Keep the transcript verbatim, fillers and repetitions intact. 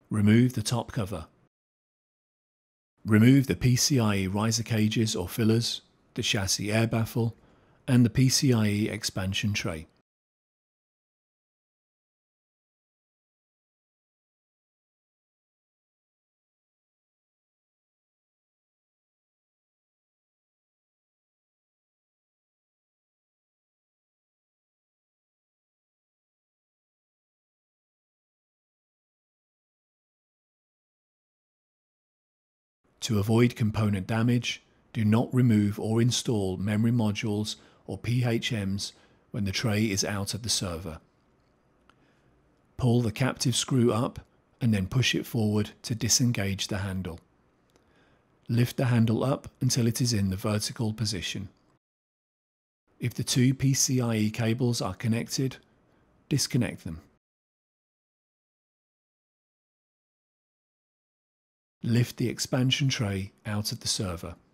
Remove the top cover. Remove the P C I E riser cages or fillers, the chassis air baffle, and the P C I E expansion tray. To avoid component damage, do not remove or install memory modules or P H Ms when the tray is out of the server. Pull the captive screw up and then push it forward to disengage the handle. Lift the handle up until it is in the vertical position. If the two P C I E cables are connected, disconnect them. Lift the expansion tray out of the server.